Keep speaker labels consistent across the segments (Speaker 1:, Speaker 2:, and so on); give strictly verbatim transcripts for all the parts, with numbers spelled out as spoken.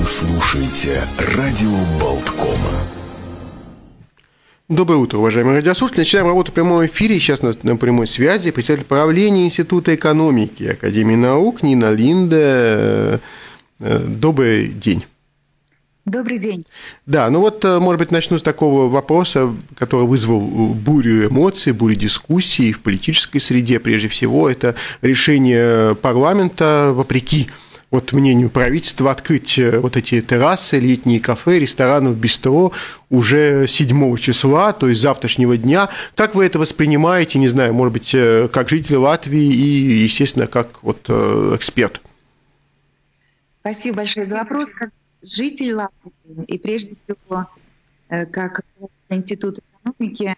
Speaker 1: слушаете радио Болткома.
Speaker 2: Доброе утро, уважаемые радиослушатели. Начинаем работу в прямом эфире. Сейчас у нас на прямой связи председатель правления Института экономики Академии наук Нина Линде. Добрый день.
Speaker 3: Добрый день.
Speaker 2: Да, ну вот, может быть, начну с такого вопроса, который вызвал бурю эмоций, бурю дискуссий в политической среде. Прежде всего, это решение парламента, вопреки вот мнению правительства, открыть вот эти террасы, летние кафе, рестораны, бистро уже седьмого числа, то есть завтрашнего дня. Как вы это воспринимаете, не знаю, может быть, как житель Латвии и, естественно, как вот эксперт?
Speaker 3: Спасибо большое за вопрос. Как житель Латвии и, прежде всего, как Институт экономики,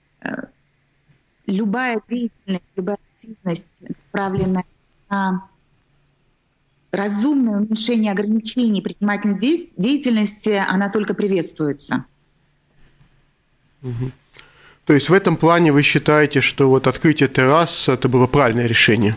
Speaker 3: любая деятельность, любая активность, направленная на разумное уменьшение ограничений предпринимательной деятельности, она только приветствуется.
Speaker 2: Угу. То есть в этом плане вы считаете, что вот открытие террас – это было правильное решение?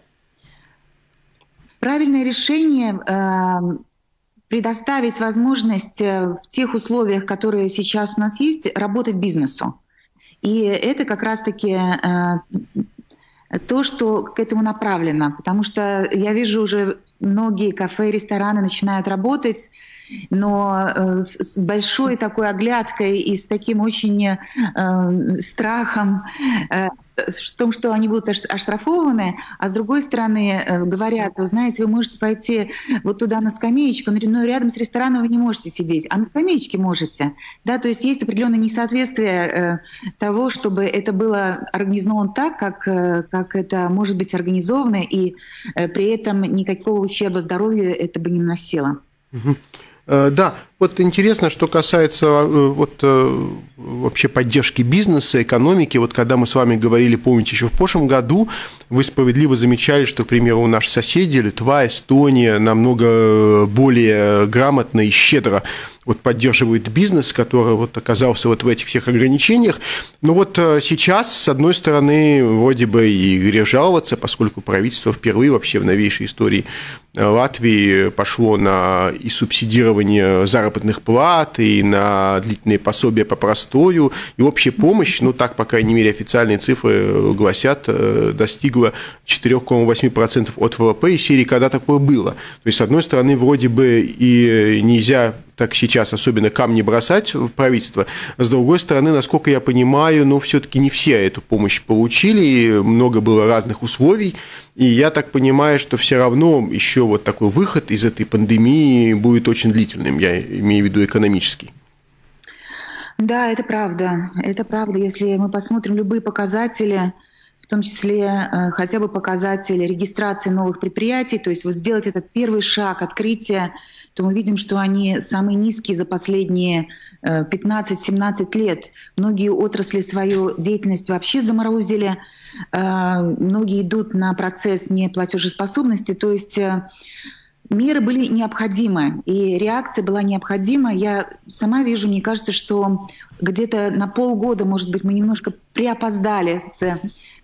Speaker 3: Правильное решение э, предоставить возможность в тех условиях, которые сейчас у нас есть, работать бизнесу. И это как раз-таки э, то, что к этому направлено. Потому что я вижу уже многие кафе и рестораны начинают работать, но э, с большой такой оглядкой и с таким очень э, страхом э, в том, что они будут оштрафованы, а с другой стороны э, говорят, вы знаете, вы можете пойти вот туда на скамеечку, но рядом с рестораном вы не можете сидеть, а на скамеечке можете. Да, то есть есть определенное несоответствие э, того, чтобы это было организовано так, как, э, как это может быть организовано, и э, при этом никакого ущерба здоровью это бы не наносило.
Speaker 2: Угу. Да, вот интересно, что касается вот, вообще поддержки бизнеса, экономики. Вот когда мы с вами говорили, помните, еще в прошлом году, вы справедливо замечали, что, к примеру, у наших соседей Литва, Эстония намного более грамотно и щедро вот поддерживают бизнес, который вот оказался вот в этих всех ограничениях. Но вот сейчас, с одной стороны, вроде бы и грех жаловаться, поскольку правительство впервые вообще в новейшей истории Латвии пошло на и субсидирование заработных плат, и на длительные пособия по простою, и общая помощь, ну так, по крайней мере, официальные цифры гласят, достигла четыре целых восемь десятых процента от ВВП, и серии когда такое было. То есть, с одной стороны, вроде бы и нельзя так сейчас особенно камни бросать в правительство. С другой стороны, насколько я понимаю, ну, все-таки не все эту помощь получили, много было разных условий, и я так понимаю, что все равно еще вот такой выход из этой пандемии будет очень длительным, я имею в виду экономический.
Speaker 3: Да, это правда, это правда. Если мы посмотрим любые показатели, в том числе э, хотя бы показатели регистрации новых предприятий, то есть вот сделать этот первый шаг открытия, то мы видим, что они самые низкие за последние э, пятнадцать-семнадцать лет. Многие отрасли свою деятельность вообще заморозили, э, многие идут на процесс неплатежеспособности, то есть э, меры были необходимы, и реакция была необходима. Я сама вижу, мне кажется, что где-то на полгода, может быть, мы немножко приопоздали с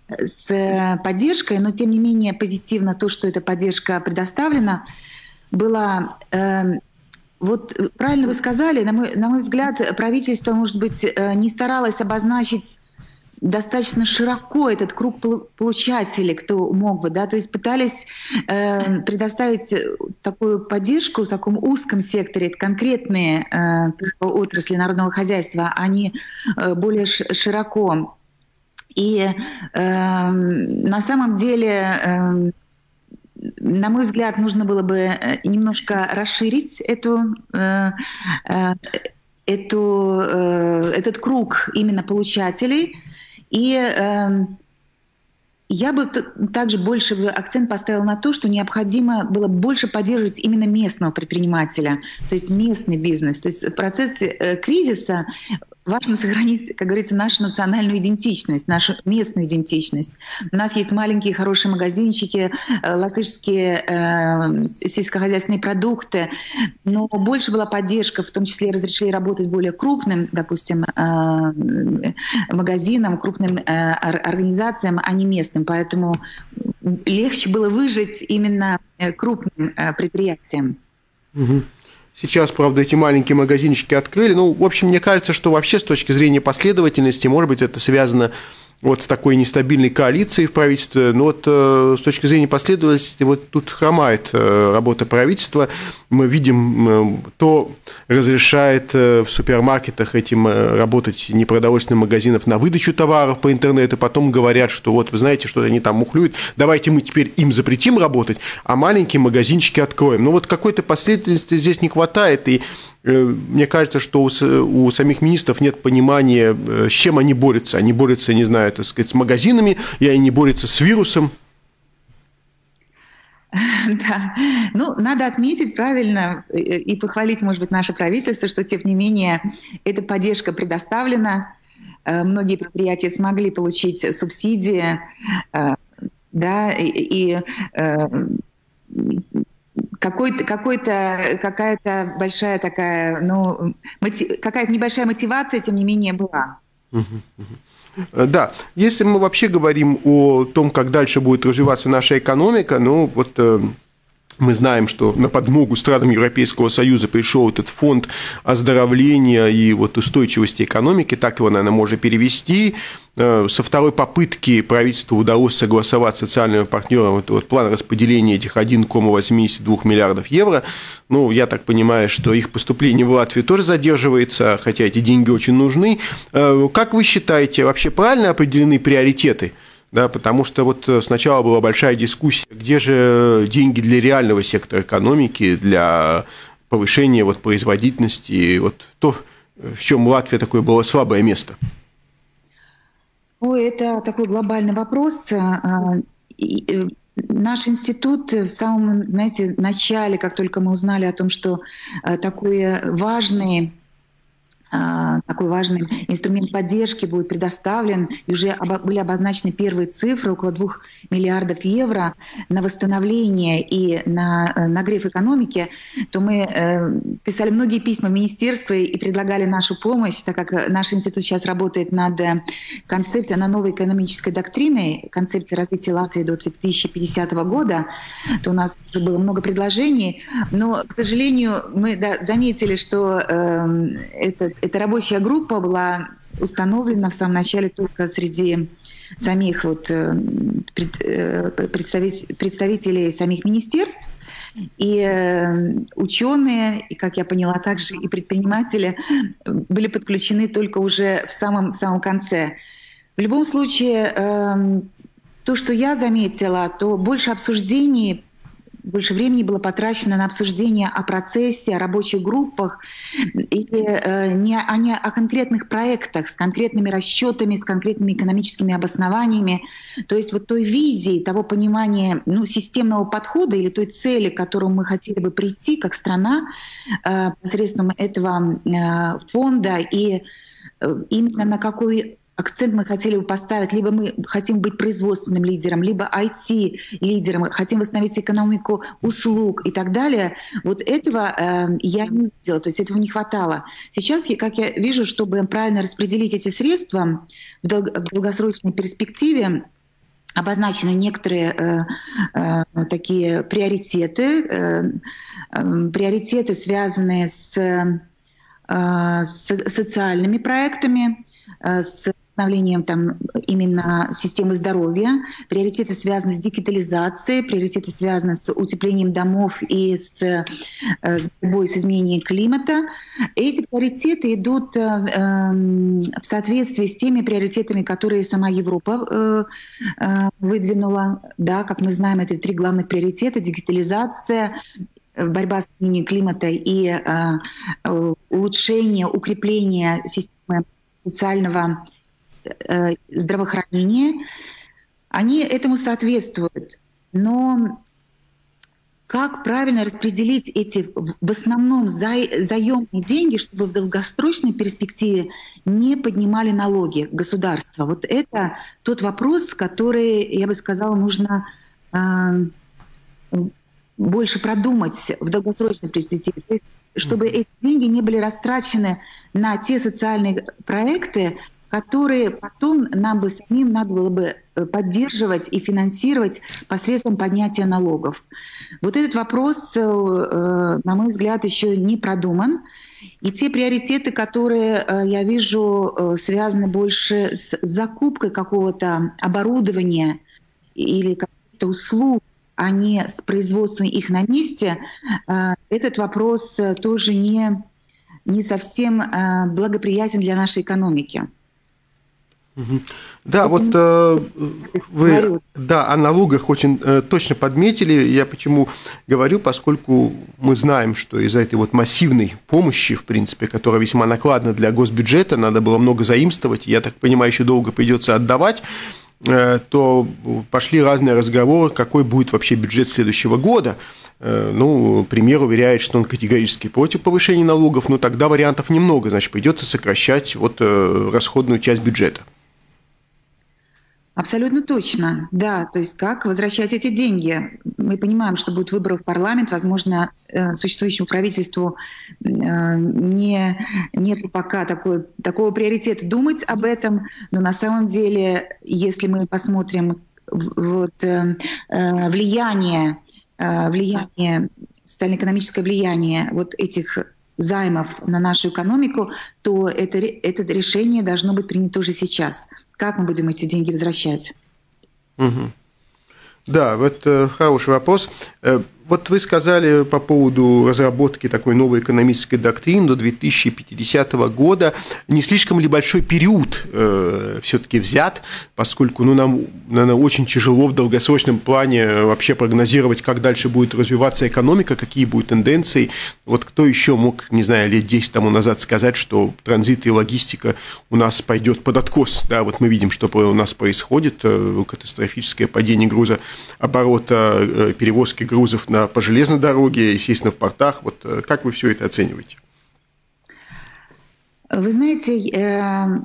Speaker 3: с поддержкой, но тем не менее позитивно то, что эта поддержка предоставлена, была... Э, вот правильно вы сказали, на мой, на мой взгляд, правительство, может быть, не старалось обозначить достаточно широко этот круг получателей, кто мог бы, да, то есть пытались э, предоставить такую поддержку в таком узком секторе, конкретные э, отрасли народного хозяйства, а не э, более широко. И э, на самом деле, э, на мой взгляд, нужно было бы немножко расширить эту, э, э, эту, э, этот круг именно получателей. И э, я бы также больше акцент поставила на то, что необходимо было больше поддерживать именно местного предпринимателя, то есть местный бизнес. То есть в процессе э, кризиса важно сохранить, как говорится, нашу национальную идентичность, нашу местную идентичность. У нас есть маленькие хорошие магазинчики, латышские э, сельскохозяйственные продукты, но больше была поддержка, в том числе разрешили работать более крупным, допустим, э, магазинам, крупным э, организациям, а не местным. Поэтому легче было выжить именно крупным э, предприятиям.
Speaker 2: Угу. Сейчас, правда, эти маленькие магазинчики открыли. Ну, в общем, мне кажется, что вообще с точки зрения последовательности, может быть, это связано вот с такой нестабильной коалицией в правительстве. Но вот э, с точки зрения последовательности, вот тут хромает э, работа правительства. Мы видим, э, то разрешает э, в супермаркетах этим э, работать непродовольственных магазинов на выдачу товаров по интернету, потом говорят, что вот вы знаете, что они там мухлюют, давайте мы теперь им запретим работать, а маленькие магазинчики откроем. Но вот какой-то последовательности здесь не хватает, и мне кажется, что у, у самих министров нет понимания, с чем они борются. Они борются, не знаю, так сказать, с магазинами, и они борются с вирусом.
Speaker 3: Да, ну, надо отметить правильно и похвалить, может быть, наше правительство, что, тем не менее, эта поддержка предоставлена. Многие предприятия смогли получить субсидии, да, и... и Какой-то, какой-то, какая-то большая такая, ну, мотив, какая-то небольшая мотивация, тем не менее, была.
Speaker 2: Да, если мы вообще говорим о том, как дальше будет развиваться наша экономика, ну, вот мы знаем, что на подмогу странам Европейского Союза пришел этот фонд оздоровления и вот устойчивости экономики, так его, наверное, можно перевести. Со второй попытки правительству удалось согласовать с социальными партнерами вот, вот план распределения этих один целых восемьдесят два миллиардов евро. Ну, я так понимаю, что их поступление в Латвию тоже задерживается, хотя эти деньги очень нужны. Как вы считаете, вообще правильно определены приоритеты? Да, потому что вот сначала была большая дискуссия, где же деньги для реального сектора экономики, для повышения вот производительности, вот то, в чем Латвия такое было слабое место.
Speaker 3: Ой, это такой глобальный вопрос. Наш институт в самом, знаете, начале, как только мы узнали о том, что такой важный такой важный инструмент поддержки будет предоставлен, и уже были обозначены первые цифры, около двух миллиардов евро на восстановление и на нагрев экономики, то мы писали многие письма в министерство и предлагали нашу помощь, так как наш институт сейчас работает над концепцией, над новой экономической доктриной, концепцией развития Латвии до две тысячи пятидесятого года, то у нас уже было много предложений, но, к сожалению, мы да, заметили, что э, это Эта рабочая группа была установлена в самом начале только среди самих вот представителей самих министерств. И ученые, и, как я поняла, также и предприниматели были подключены только уже в самом, в самом конце. В любом случае, то, что я заметила, то больше обсуждений, больше времени было потрачено на обсуждение о процессе, о рабочих группах, и э, не, а не о конкретных проектах с конкретными расчетами, с конкретными экономическими обоснованиями. То есть вот той визии, того понимания ну, системного подхода или той цели, к которому мы хотели бы прийти как страна э, посредством этого э, фонда, и э, именно на какой акцент мы хотели бы поставить, либо мы хотим быть производственным лидером, либо ай ти-лидером, хотим восстановить экономику услуг и так далее. Вот этого э, я не видела, то есть этого не хватало. Сейчас, как я вижу, чтобы правильно распределить эти средства в, долг- в долгосрочной перспективе, обозначены некоторые э, э, такие приоритеты, э, э, приоритеты, связанные с, э, с социальными проектами, э, с восстановлением там, именно системы здоровья. Приоритеты связаны с дигитализацией, приоритеты связаны с утеплением домов и с, с борьбой с изменением климата. Эти приоритеты идут э, в соответствии с теми приоритетами, которые сама Европа э, э, выдвинула. Да, как мы знаем, это три главных приоритета: дигитализация, борьба с изменением климата и э, улучшение, укрепление системы социального здравоохранения, они этому соответствуют. Но как правильно распределить эти в основном заемные деньги, чтобы в долгосрочной перспективе не поднимали налоги государства? Вот это тот вопрос, который, я бы сказала, нужно э, больше продумать в долгосрочной перспективе, чтобы эти деньги не были растрачены на те социальные проекты, которые потом нам бы самим надо было бы поддерживать и финансировать посредством поднятия налогов. Вот этот вопрос, на мой взгляд, еще не продуман. И те приоритеты, которые я вижу, связаны больше с закупкой какого-то оборудования или каких-то услуг, а не с производством их на месте, этот вопрос тоже не, не совсем благоприятен для нашей экономики.
Speaker 2: Да, вот э, вы да, о налогах очень э, точно подметили. Я почему говорю, поскольку мы знаем, что из-за этой вот массивной помощи, в принципе, которая весьма накладна для госбюджета, надо было много заимствовать, я так понимаю, еще долго придется отдавать, э, то пошли разные разговоры, какой будет вообще бюджет следующего года. Э, ну, премьер уверяет, что он категорически против повышения налогов, но тогда вариантов немного, значит, придется сокращать вот, э, расходную часть бюджета.
Speaker 3: Абсолютно точно, да. То есть как возвращать эти деньги? Мы понимаем, что будут выборы в парламент, возможно, существующему правительству не, нет пока такой, такого приоритета думать об этом, но на самом деле, если мы посмотрим вот, влияние, влияние, социально-экономическое влияние вот этих займов на нашу экономику, то это, это решение должно быть принято уже сейчас. Как мы будем эти деньги возвращать?
Speaker 2: Угу. Да, вот э, хороший вопрос. Э, вот вы сказали по поводу разработки такой новой экономической доктрины до две тысячи пятидесятого года. Не слишком ли большой период э, все-таки взят, поскольку ну, нам, наверное, очень тяжело в долгосрочном плане вообще прогнозировать, как дальше будет развиваться экономика, какие будут тенденции. Вот кто еще мог, не знаю, лет десять тому назад сказать, что транзит и логистика у нас пойдет под откос. Да, вот мы видим, что у нас происходит, катастрофическое падение грузооборота, перевозки грузов на по железной дороге, естественно, в портах. Вот как вы все это оцениваете?
Speaker 3: Вы знаете,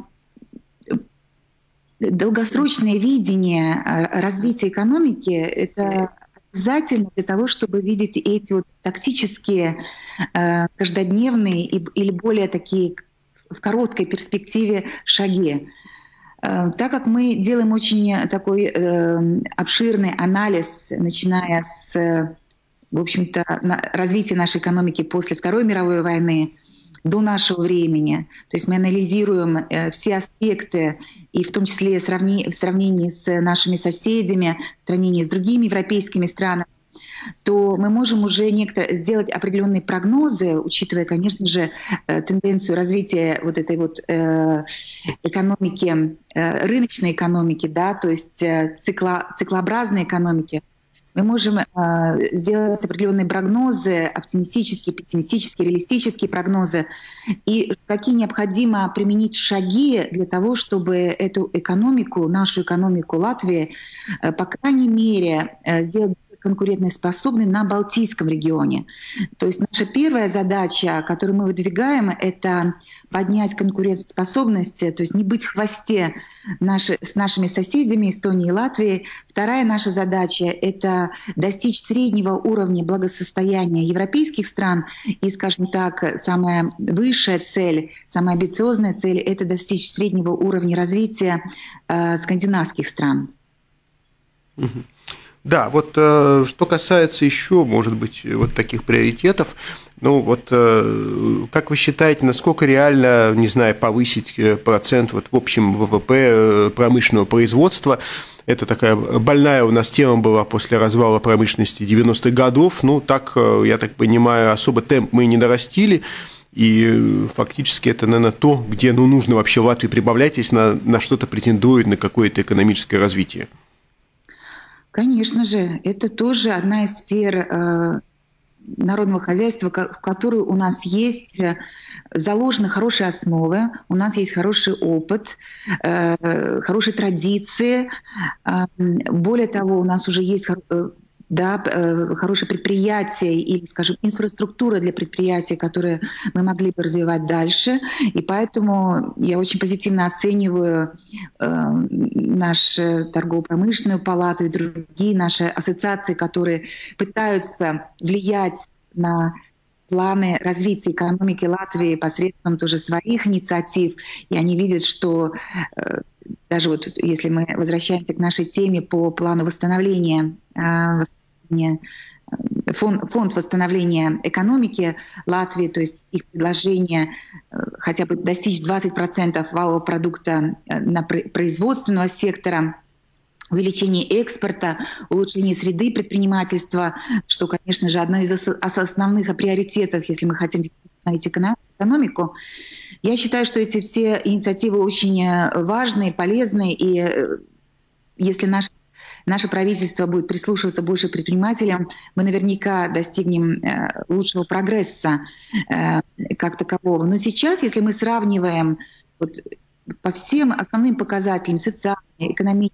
Speaker 3: долгосрочное видение развития экономики – это обязательно для того, чтобы видеть эти вот тактические, каждодневные или более такие в короткой перспективе шаги. Так как мы делаем очень такой обширный анализ, начиная с в общем-то, развитие нашей экономики после Второй мировой войны до нашего времени. То есть мы анализируем все аспекты, и в том числе в сравнении с нашими соседями, в сравнении с другими европейскими странами, то мы можем уже некоторые, сделать определенные прогнозы, учитывая, конечно же, тенденцию развития вот этой вот экономики, рыночной экономики, да, то есть цикло, циклообразной экономики. Мы можем э, сделать определенные прогнозы, оптимистические, пессимистические, реалистические прогнозы, и какие необходимо применить шаги для того, чтобы эту экономику, нашу экономику Латвии, э, по крайней мере, э, сделать конкурентоспособной на Балтийском регионе. То есть наша первая задача, которую мы выдвигаем, это поднять конкурентоспособность, то есть не быть в хвосте наши, с нашими соседями Эстонией и Латвией. Вторая наша задача — это достичь среднего уровня благосостояния европейских стран. И, скажем так, самая высшая цель, самая амбициозная цель — это достичь среднего уровня развития э, скандинавских стран.
Speaker 2: Да, вот э, что касается еще, может быть, вот таких приоритетов, ну вот э, как вы считаете, насколько реально, не знаю, повысить процент вот в общем ВВП промышленного производства? Это такая больная у нас тема была после развала промышленности девяностых годов. Ну так, я так понимаю, особо темп мы не нарастили. И фактически это, наверное, то, где ну, нужно вообще Латвии прибавлять, если на, на что-то претендует, на какое-то экономическое развитие.
Speaker 3: Конечно же, это тоже одна из сфер э, народного хозяйства, в которую у нас есть заложены хорошие основы, у нас есть хороший опыт, э, хорошие традиции. Э, более того, у нас уже есть э, да, э, хорошие предприятия или, скажем, инфраструктура для предприятий, которые мы могли бы развивать дальше. И поэтому я очень позитивно оцениваю э, нашу торгово-промышленную палату и другие наши ассоциации, которые пытаются влиять на планы развития экономики Латвии посредством тоже своих инициатив, и они видят, что э, даже вот если мы возвращаемся к нашей теме по плану восстановления, э, восстановления фонд, фонд восстановления экономики Латвии, то есть их предложение э, хотя бы достичь двадцать процентов валового продукта э, на производственного сектора, увеличение экспорта, улучшение среды предпринимательства, что, конечно же, одно из основных приоритетов, если мы хотим восстановить экономику. Я считаю, что эти все инициативы очень важные, полезные, и если наш, наше правительство будет прислушиваться больше к предпринимателям, мы наверняка достигнем лучшего прогресса как такового. Но сейчас, если мы сравниваем вот, по всем основным показателям, социальные, экономические,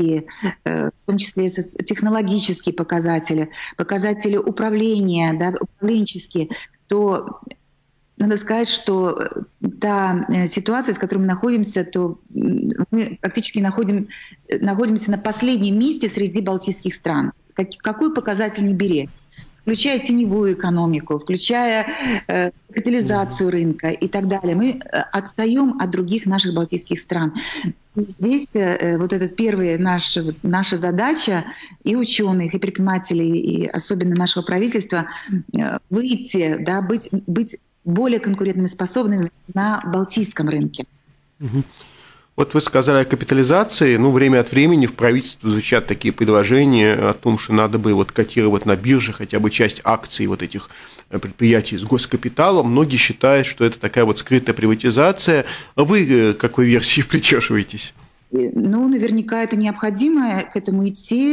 Speaker 3: в том числе технологические показатели, показатели управления, да, управленческие, то надо сказать, что та ситуация, с которой мы находимся, то мы практически находим, находимся на последнем месте среди балтийских стран. Как, какой показатель не бери, включая теневую экономику, включая э, капитализацию рынка и так далее. Мы отстаем от других наших балтийских стран. Здесь э, вот этот первый наш, наша задача и ученых, и предпринимателей, и особенно нашего правительства э, выйти, да, быть, быть более конкурентными способными на балтийском рынке.
Speaker 2: Угу. Вот вы сказали о капитализации, ну, время от времени в правительстве звучат такие предложения о том, что надо бы вот котировать на бирже хотя бы часть акций вот этих предприятий с госкапиталом. Многие считают, что это такая вот скрытая приватизация. А вы к какой версии придерживаетесь?
Speaker 3: Ну, наверняка это необходимо к этому идти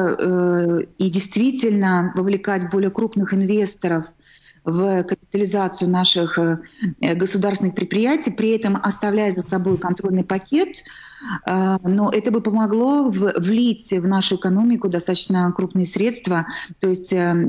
Speaker 3: э, и действительно вовлекать более крупных инвесторов в капитализацию наших государственных предприятий, при этом оставляя за собой контрольный пакет. Но это бы помогло влить в нашу экономику достаточно крупные средства. То есть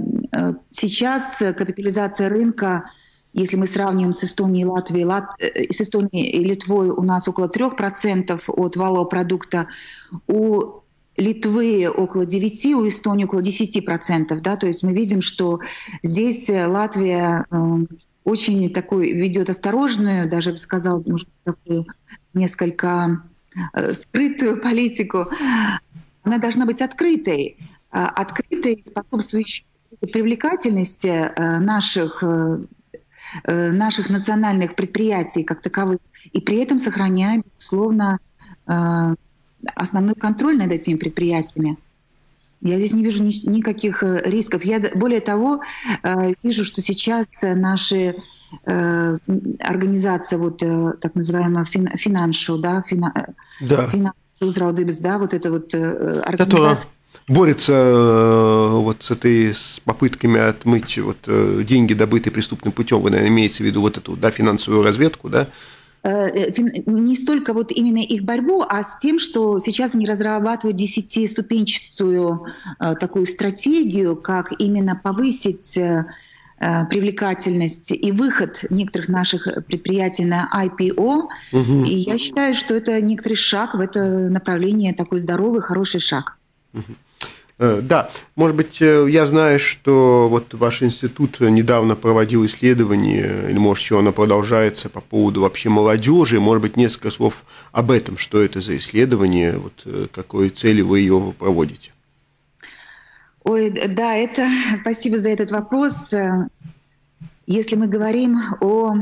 Speaker 3: сейчас капитализация рынка, если мы сравним с Эстонией, Латвией, Лат... с Эстонией и Литвой, у нас около трех процентов от валового продукта, у Литвы около девяти, у Эстонии около десяти процентов. Да? То есть мы видим, что здесь Латвия э, очень такой ведет осторожную, даже бы сказал, может, такую несколько э, скрытую политику. Она должна быть открытой, э, открытой, способствующей привлекательности э, наших, э, наших национальных предприятий как таковых, и при этом сохраняя, безусловно, э, основной контроль над этими предприятиями. Я здесь не вижу ни, никаких рисков. Я, более того, э, вижу, что сейчас наши э, организации, вот, э, так называемая фин, финаншу, да, фина,
Speaker 2: да.
Speaker 3: финаншу, да, вот это вот э, организация,
Speaker 2: которая борется э, вот с этой с попытками отмыть вот, э, деньги, добытые преступным путем. Вы, наверное, имеете в виду вот эту, да, финансовую разведку, да?
Speaker 3: Не столько вот именно их борьбу, а с тем, что сейчас они разрабатывают десятиступенчатую такую стратегию, как именно повысить привлекательность и выход некоторых наших предприятий на ай пи о. Угу. И я считаю, что это некоторый шаг в это направление, такой здоровый, хороший шаг.
Speaker 2: Угу. Да, может быть, я знаю, что вот ваш институт недавно проводил исследование, или, может, еще оно продолжается по поводу вообще молодежи. Может быть, несколько слов об этом, что это за исследование, вот какой цели вы ее проводите?
Speaker 3: Ой, да, это спасибо за этот вопрос. Если мы говорим о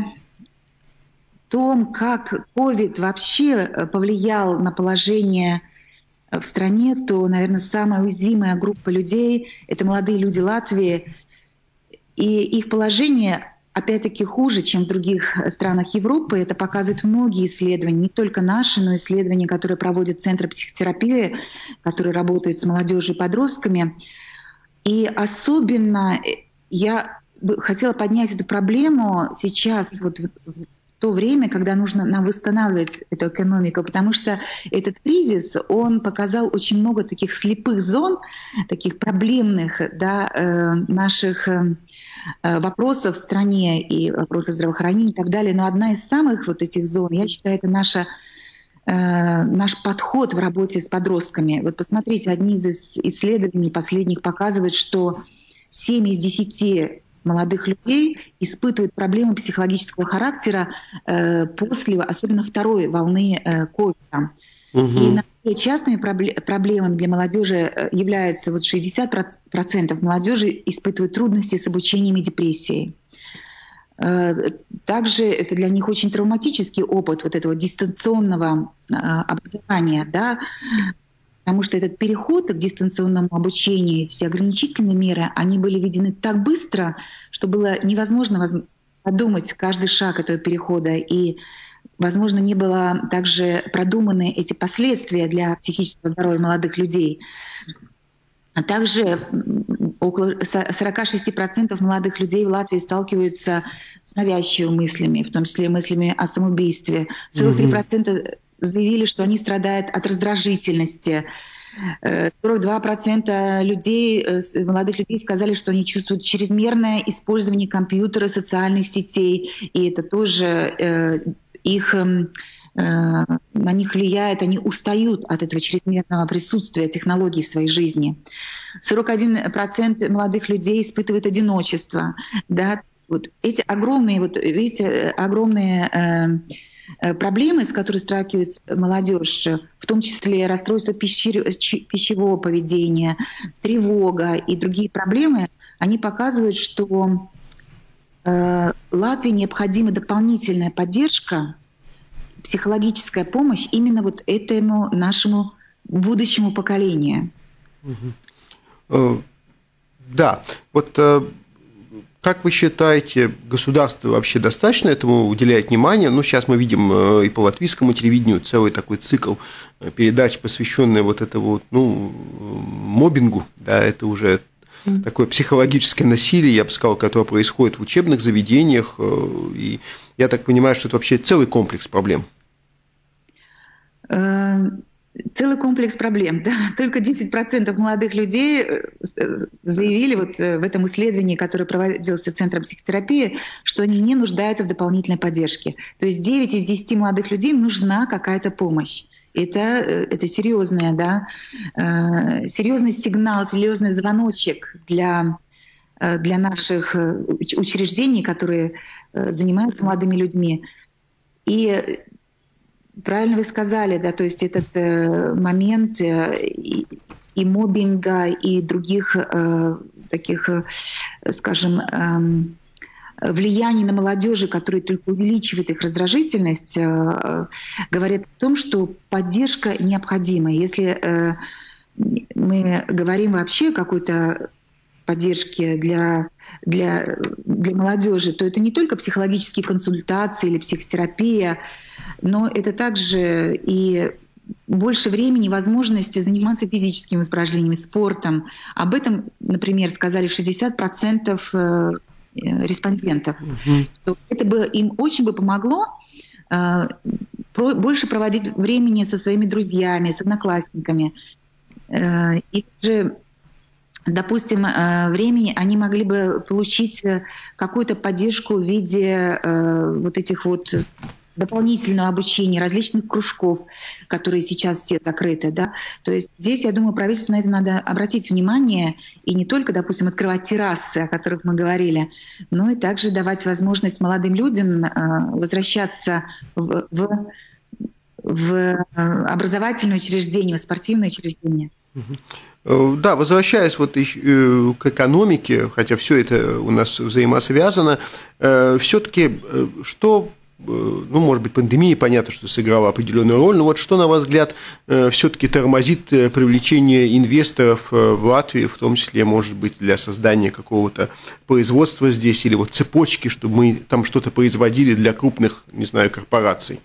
Speaker 3: том, как ковид вообще повлиял на положение в стране, то, наверное, самая уязвимая группа людей — это молодые люди Латвии. И их положение, опять-таки, хуже, чем в других странах Европы. Это показывают многие исследования, не только наши, но и исследования, которые проводят Центры психотерапии, которые работают с молодежью и подростками. И особенно я хотела поднять эту проблему сейчас, вот в то время, когда нужно нам восстанавливать эту экономику, потому что этот кризис, он показал очень много таких слепых зон, таких проблемных, да, наших вопросов в стране и вопросов здравоохранения и так далее. Но одна из самых вот этих зон, я считаю, это наша, наш подход в работе с подростками. Вот посмотрите, одни из исследований последних показывают, что семь из десяти молодых людей испытывают проблемы психологического характера э, после, особенно второй волны э, ковида. Угу. И наиболее частыми проблемами для молодежи являются вот шестьдесят процентов молодежи испытывают трудности с обучением и депрессией. Также это для них очень травматический опыт вот этого дистанционного образования, да, потому что этот переход к дистанционному обучению, все ограничительные меры, они были введены так быстро, что было невозможно подумать каждый шаг этого перехода, и, возможно, не было также продуманы эти последствия для психического здоровья молодых людей. А также около сорок шесть процентов молодых людей в Латвии сталкиваются с навязчивыми мыслями, в том числе мыслями о самоубийстве. сорок три процента mm-hmm. заявили, что они страдают от раздражительности. сорок два процента людей, молодых людей сказали, что они чувствуют чрезмерное использование компьютера, социальных сетей, и это тоже их... на них влияет, они устают от этого чрезмерного присутствия технологий в своей жизни. сорок один процент молодых людей испытывают одиночество. Да? Вот эти огромные, вот, видите, огромные э, проблемы, с которыми сталкивается молодежь, в том числе расстройство пищевого поведения, тревога и другие проблемы, они показывают, что э, Латвии необходима дополнительная поддержка, психологическая помощь именно вот этому нашему будущему поколению.
Speaker 2: Да, вот как вы считаете, государство вообще достаточно этому уделяет внимание? Ну, сейчас мы видим и по латвийскому телевидению целый такой цикл передач, посвященный вот этому вот, ну, моббингу, да, это уже такое психологическое насилие, я бы сказал, которое происходит в учебных заведениях, и я так понимаю, что это вообще целый комплекс проблем.
Speaker 3: Целый комплекс проблем. Да. Только десять процентов молодых людей заявили вот в этом исследовании, которое проводилось Центром психотерапии, что они не нуждаются в дополнительной поддержке. То есть девять из десяти молодых людей нужна какая-то помощь. Это, это серьезный, да, серьезный сигнал, серьезный звоночек для, для наших учреждений, которые занимаются молодыми людьми. И правильно вы сказали, да, то есть этот момент и, и моббинга, и других таких, скажем, влияние на молодежь, которое только увеличивает их раздражительность, говорит о том, что поддержка необходима. Если мы говорим вообще о какой-то поддержке для, для, для молодежи, то это не только психологические консультации или психотерапия, но это также и больше времени, возможности заниматься физическими упражнениями, спортом. Об этом, например, сказали шестьдесят процентов респондентов, угу. Что это бы им очень бы помогло э, про, больше проводить времени со своими друзьями, с одноклассниками. Э, и же, допустим, э, времени они могли бы получить какую-то поддержку в виде э, вот этих вот дополнительного обучения, различных кружков, которые сейчас все закрыты. Да? То есть здесь, я думаю, правительству на это надо обратить внимание и не только, допустим, открывать террасы, о которых мы говорили, но и также давать возможность молодым людям возвращаться в, в, в образовательное учреждение, в спортивное учреждение.
Speaker 2: Да, возвращаясь вот к экономике, хотя все это у нас взаимосвязано, все-таки что... Ну, может быть, пандемия, понятно, что сыграла определенную роль, но вот что, на ваш взгляд, все-таки тормозит привлечение инвесторов в Латвию, в том числе, может быть, для создания какого-то производства здесь или вот цепочки, чтобы мы там что-то производили для крупных, не знаю, корпораций?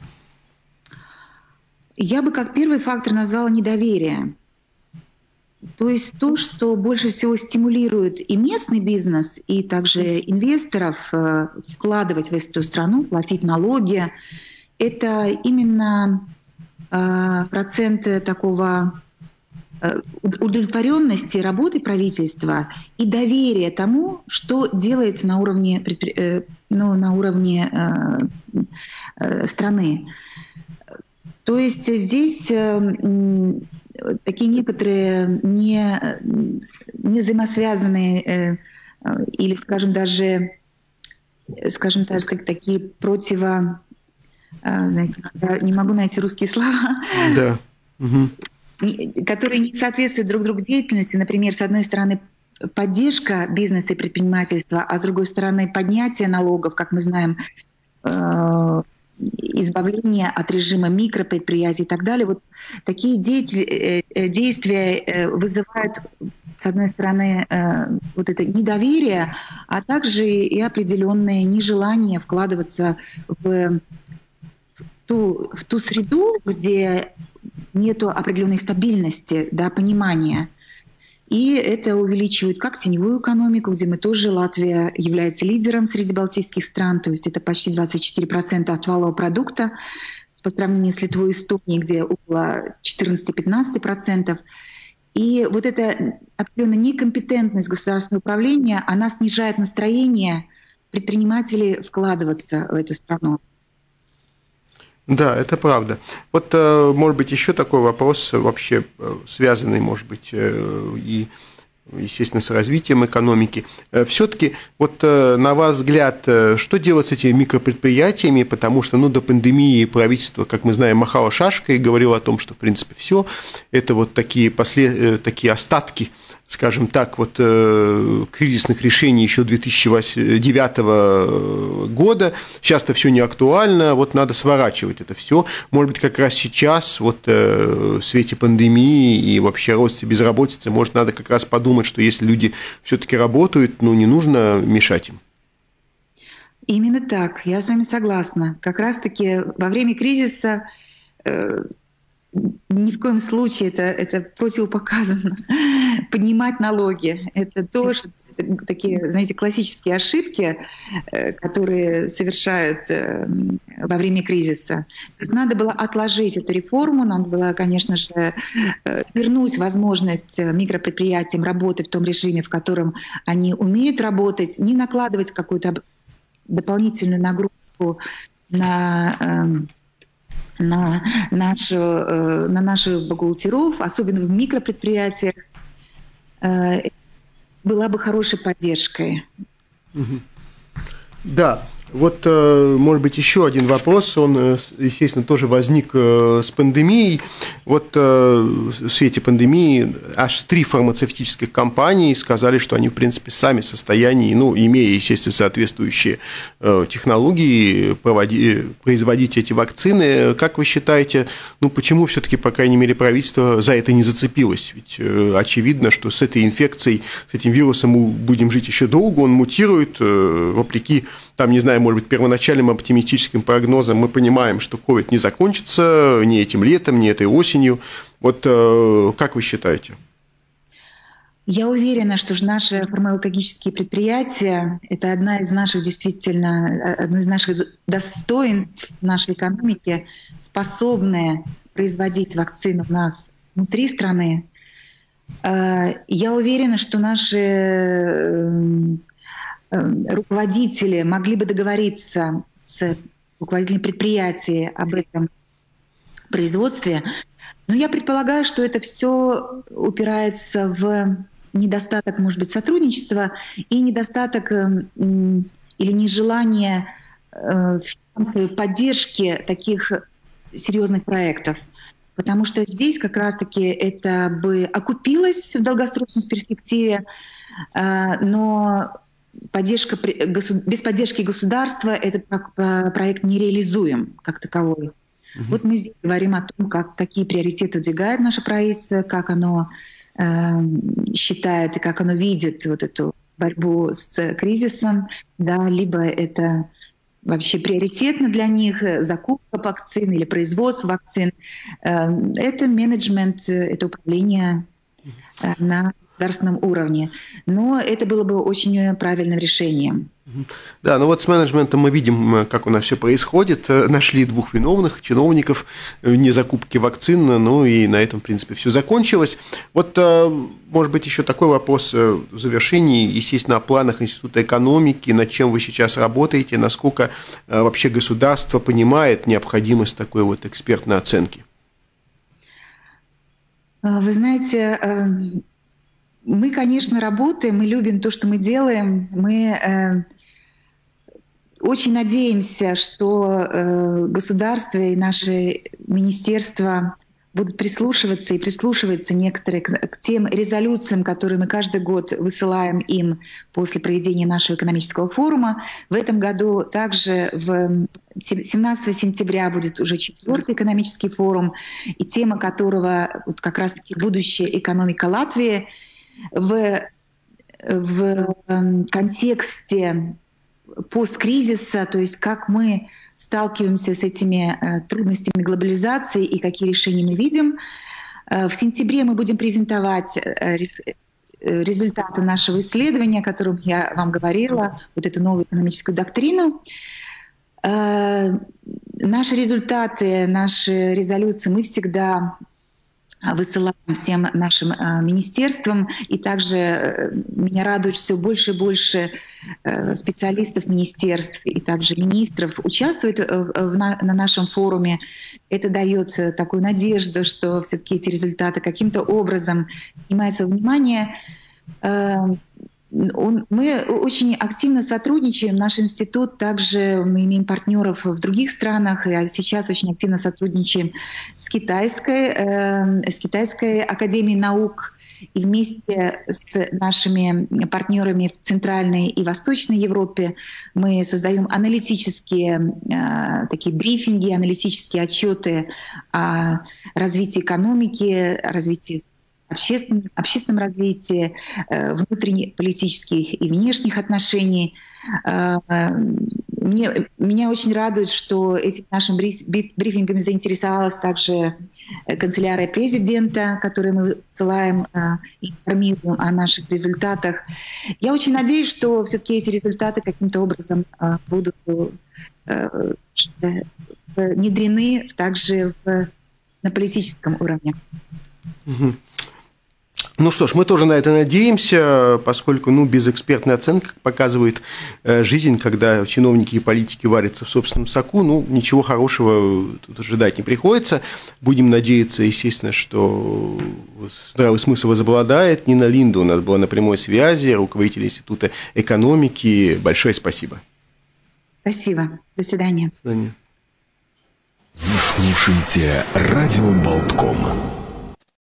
Speaker 3: Я бы как первый фактор назвала недоверие. То есть то, что больше всего стимулирует и местный бизнес, и также инвесторов вкладывать в эту страну, платить налоги, это именно процент такого удовлетворенности работы правительства и доверия тому, что делается на уровне, ну, на уровне страны. То есть здесь такие некоторые не, не взаимосвязанные или, скажем, даже, скажем так, как такие противо... Знаете, не могу найти русские слова.
Speaker 2: Да. Угу.
Speaker 3: Которые не соответствуют друг другу деятельности. Например, с одной стороны, поддержка бизнеса и предпринимательства, а с другой стороны, поднятие налогов, как мы знаем, избавление от режима микропредприятий и так далее. Вот такие действия вызывают, с одной стороны, вот это недоверие, а также и определенное нежелание вкладываться в ту, в ту среду, где нет определенной стабильности, да, понимания. И это увеличивает как теневую экономику, где мы тоже, Латвия является лидером среди балтийских стран, то есть это почти двадцать четыре процента от валового продукта по сравнению с Литвой и Эстонией, где около четырнадцать-пятнадцать процентов. И вот эта определенная некомпетентность государственного управления, она снижает настроение предпринимателей вкладываться в эту страну.
Speaker 2: Да, это правда. Вот, может быть, еще такой вопрос, вообще связанный, может быть, и, естественно, с развитием экономики. Все-таки, вот, на ваш взгляд, что делать с этими микропредприятиями, потому что, ну, до пандемии правительство, как мы знаем, махало шашкой и говорило о том, что, в принципе, все это вот такие, послед... такие остатки, скажем так, вот кризисных решений еще две тысячи девятого года. Сейчас-то все не актуально, вот надо сворачивать это все. Может быть, как раз сейчас, вот в свете пандемии и вообще росте безработицы, может, надо как раз подумать, что если люди все-таки работают, ну, не нужно мешать им.
Speaker 3: Именно так, я с вами согласна. Как раз-таки во время кризиса ни в коем случае это, это противопоказано. Поднимать налоги — это то, что это такие, знаете, классические ошибки, которые совершают во время кризиса. То есть надо было отложить эту реформу, надо было, конечно же, вернуть возможность микропредприятиям работать в том режиме, в котором они умеют работать, не накладывать какую-то дополнительную нагрузку на на, нашу, на наших бухгалтеров, особенно в микропредприятиях, была бы хорошей поддержкой.
Speaker 2: Да, вот, может быть, еще один вопрос, он, естественно, тоже возник с пандемией. Вот в свете пандемии аж три фармацевтических компании сказали, что они, в принципе, сами в состоянии, ну, имея, естественно, соответствующие технологии, проводи, производить эти вакцины. Как вы считаете, ну, почему все-таки, по крайней мере, правительство за это не зацепилось? Ведь очевидно, что с этой инфекцией, с этим вирусом мы будем жить еще долго, он мутирует, вопреки, там, не знаю, может быть, первоначальным оптимистическим прогнозам мы понимаем, что ковид не закончится ни этим летом, ни этой осенью. Вот как вы считаете?
Speaker 3: Я уверена, что наши фармакологические предприятия — это одна из наших, действительно, одно из наших достоинств нашей экономики, способные производить вакцины у нас внутри страны. Я уверена, что наши руководители могли бы договориться с руководителями предприятий об этом производстве. Но я предполагаю, что это все упирается в недостаток, может быть, сотрудничества и недостаток или нежелание финансовой поддержки таких серьезных проектов. Потому что здесь как раз-таки это бы окупилось в долгосрочной перспективе, но поддержка, без поддержки государства этот проект не реализуем как таковой. Угу. Вот мы здесь говорим о том, как, какие приоритеты выдвигает наше правительство, как оно э, считает и как оно видит вот эту борьбу с кризисом, да, либо это вообще приоритетно для них закупка вакцин или производство вакцин. Э, это менеджмент, это управление э, на государственном уровне. Но это было бы очень правильным решением.
Speaker 2: Да, ну вот с менеджментом мы видим, как у нас все происходит. Нашли двух виновных чиновников в незакупке вакцин, ну и на этом, в принципе, все закончилось. Вот, может быть, еще такой вопрос в завершении, естественно, о планах Института экономики, над чем вы сейчас работаете, насколько вообще государство понимает необходимость такой вот экспертной оценки?
Speaker 3: Вы знаете, Мы, конечно, работаем, мы любим то, что мы делаем. Мы очень надеемся, что государство и наши министерства будут прислушиваться и прислушиваться некоторые к, к тем резолюциям, которые мы каждый год высылаем им после проведения нашего экономического форума. В этом году также в семнадцатого сентября будет уже четвертый экономический форум, и тема которого вот как раз-таки будущая экономика Латвии в, в контексте посткризиса, то есть как мы сталкиваемся с этими э, трудностями глобализации и какие решения мы видим. Э, в сентябре мы будем презентовать э, рес, э, результаты нашего исследования, о котором я вам говорила, вот эту новую экономическую доктрину. Э, наши результаты, наши резолюции мы всегда высылаем всем нашим э, министерствам. И также э, меня радует, что все больше и больше э, специалистов министерств и также министров участвуют э, в на, на нашем форуме. Это дает такую надежду, что все-таки эти результаты каким-то образом принимаются во внимание. Э, Он, мы очень активно сотрудничаем. Наш институт также, мы имеем партнеров в других странах, и сейчас очень активно сотрудничаем с Китайской, э, с Китайской академией наук. И вместе с нашими партнерами в Центральной и Восточной Европе мы создаем аналитические э, такие брифинги, аналитические отчеты о развитии экономики, о развитии общественном, общественном развитии, внутреннеполитических и внешних отношений. Мне, меня очень радует, что этим нашим брифингом заинтересовалась также канцелярия президента, которой мы ссылаем, информируем о наших результатах. Я очень надеюсь, что все-таки эти результаты каким-то образом будут внедрены также в, на политическом уровне.
Speaker 2: Ну что ж, мы тоже на это надеемся, поскольку ну, без экспертной оценки, как показывает э, жизнь, когда чиновники и политики варятся в собственном соку, ну, ничего хорошего тут ожидать не приходится. Будем надеяться, естественно, что здравый смысл возобладает. Нина Линда у нас была на прямой связи, руководитель Института экономики. Большое спасибо.
Speaker 3: Спасибо. До свидания.
Speaker 2: До свидания.
Speaker 1: Вы слушаете радио Болтком.